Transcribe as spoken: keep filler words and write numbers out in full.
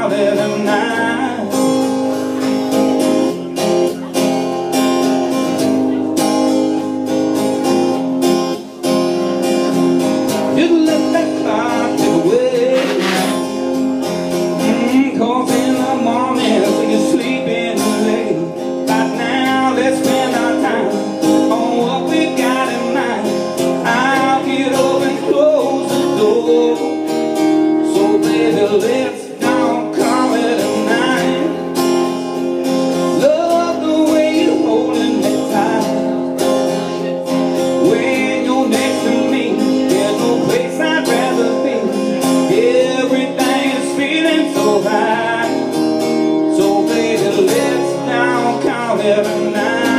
call it a night. Just let that clock tick away. Mm, cause in the morning when you're sleeping late, right now let's spend our time on what we got in mind. I'll get up and close the door, so baby let's don't call it a night. Love the way you're holding me tight. When you're next to me, there's no place I'd rather be. Everything is feeling so high, so baby let's don't call it a night.